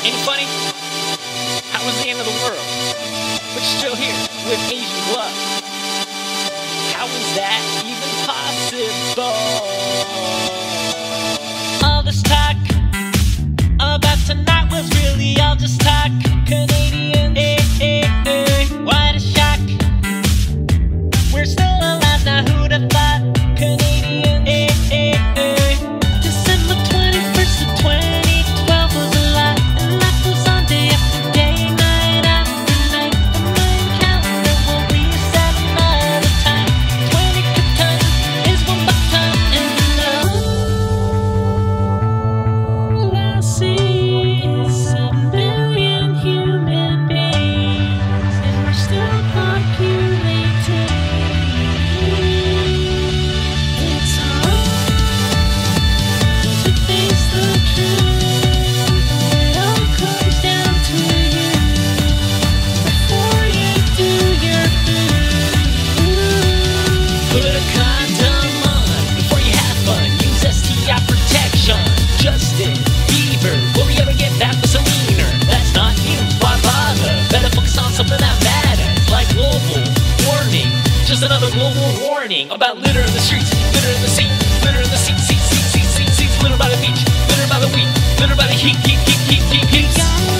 Ain't it funny? How was the end of the world? But you're still here with AsianGlow. How is that even possible? All this talk about tonight was really all just talk. Canadian, what a shock. We're still alive now, who'd have thought? Canadian, December 21st of 2012 was a lot, and life goes on day after day, night after night. The mayan calendar will reset another time. 20 katana is one button, and all I see is 7 billion human beings, and we're still populating. It's hard to face the truth. It all comes down to you before you do your food. Put a condom on before you have fun. Use STI protection. Justin Bieber, will we ever get that misdemeanor? That's not you. Why bother? Better focus on something that matters, like global warming. Just another global warning about litter in the streets, litter in the sea, litter in the sea, litter by the beach, litter by the weed, litter by the heat, heaps. Heaps.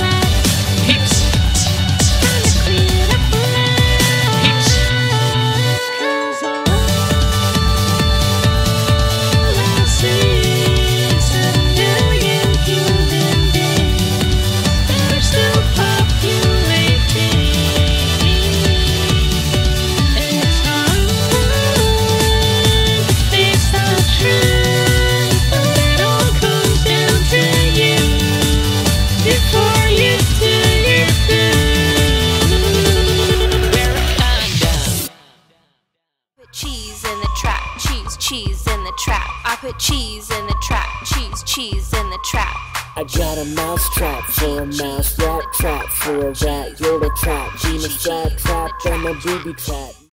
Cheese in the trap, cheese in the trap. I put cheese in the trap, cheese in the trap. I got a mouse trap for a mouse, rat trap for a rat, Yoda trap, Gina strap, trap, and a booby trap.